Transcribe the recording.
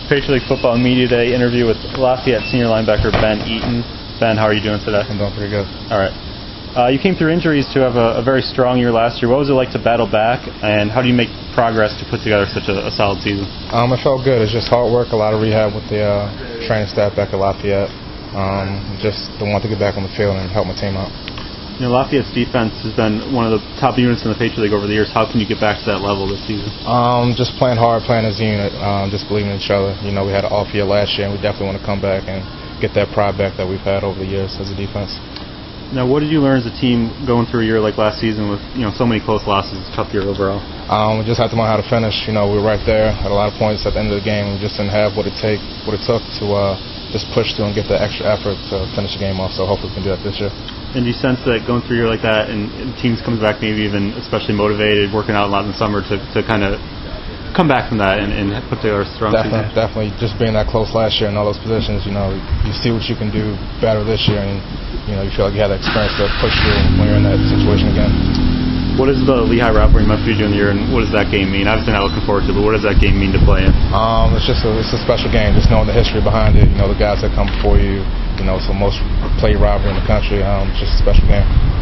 Patriot League Football Media Day interview with Lafayette senior linebacker Ben Eaton. Ben, how are you doing today? I'm doing pretty good. All right. You came through injuries to have a very strong year last year. What was it like to battle back, and how do you make progress to put together such a solid season? It felt good. It's just hard work, a lot of rehab with the training staff back at Lafayette. Just want to get back on the field and help my team out. You know, Lafayette's defense has been one of the top units in the Patriot League over the years. How can you get back to that level this season? Just playing hard, playing as a unit, just believing in each other. You know, we had an off year last year, and we definitely want to come back and get that pride back that we've had over the years as a defense. Now, what did you learn as a team going through a year like last season with so many close losses? It's a tough year overall. We just had to learn how to finish. You know, we were right there, had a lot of points at the end of the game. We just didn't have what it took to just push through and get the extra effort to finish the game off. So hopefully we can do that this year. And do you sense that going through a year like that and teams comes back maybe even especially motivated, working out a lot in the summer to kind of come back from that and put together a strong season? Definitely. Just being that close last year in all those positions, you see what you can do better this year, and you feel like you have that experience to push through when you're in that situation again. What is the Lehigh rivalry must be doing the year, and what does that game mean? Obviously not looking forward to it, but what does that game mean to play in? It's a special game, just knowing the history behind it, the guys that come before you, so most played rivalry in the country, it's just a special game.